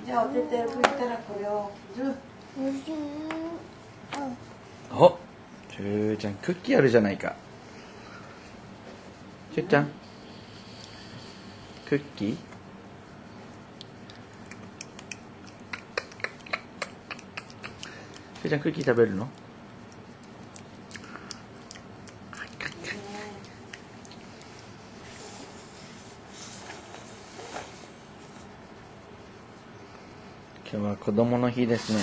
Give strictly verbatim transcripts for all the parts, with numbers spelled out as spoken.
じゃあお手手拭いたらこれを切る。 お、しゅうちゃんクッキーあるじゃないか。しゅうちゃんクッキー。しゅうちゃんクッキー食べるの？今日は子供の日ですね。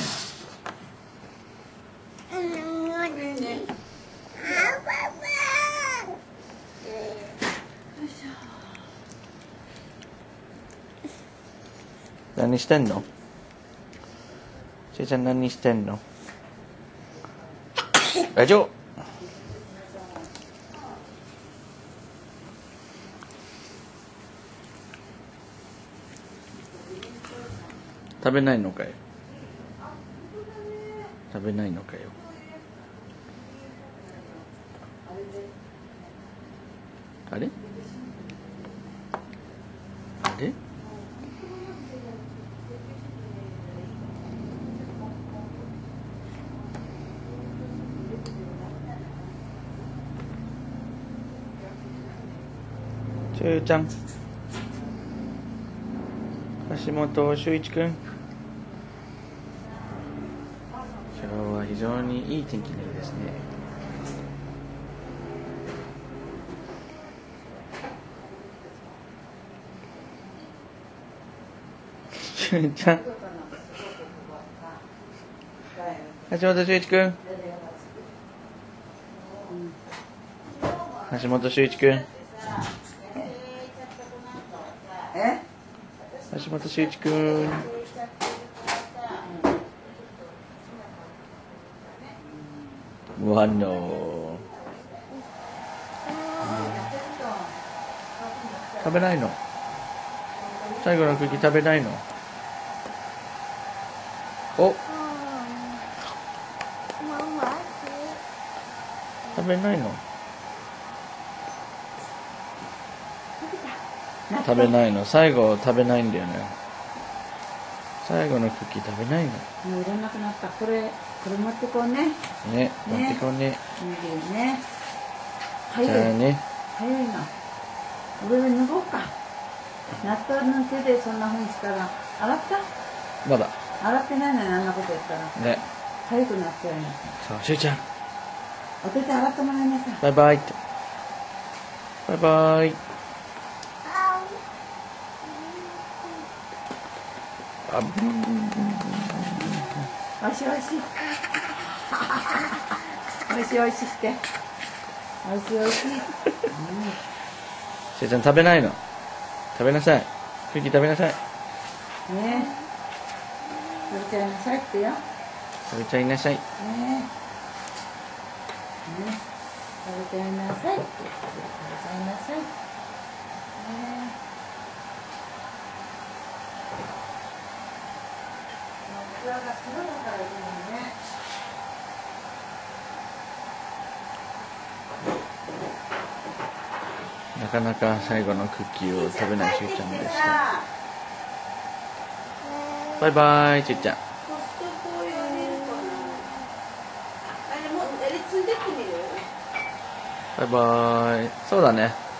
何してんの？しーちゃん何してんの？大丈夫。食べないのかよ。食べないのかよ。あれ？あれ？しゅうちゃん、橋本しゅういちくん、今日は非常にいい天気のようですね。しゅうちゃん、橋本しゅういちくん、橋本しゅういちくん、橋本しゅういちくん。わの食べないの？最後のクッキー食べないの？お、食べないの？食べないの。最後食べないんだよね。最後のクッキー食べないの。 もういらなくなった。これこれ持ってこうね。 ね、持ってこうね。 いいね。 じゃあね。 早いな。上脱ごうか。納豆の手でそんな風にしたら洗った？ まだ。 洗ってないのにあんなことやったら。 ね。 痒くなっちゃうよ。 そう、しゅうちゃん。 お手手洗ってもらいなさい。 バイバイって。バイバイ。あぶん。 おいしいおいしい。おいしいおいしいして。おいしいおいしい。 しゅうちゃん食べないの。食べなさい。クッキー食べなさい。 ねえ。食べちゃいなさいってよ。 食べちゃいなさい。 ねえ。ね食べちゃいなさいって。食べちゃいなさい。ねえ。器が白だからいいね。 なかなか最後のクッキーを食べないしゅうちゃんでした。バイバイ、しゅうちゃん。バイバイ。そうだね。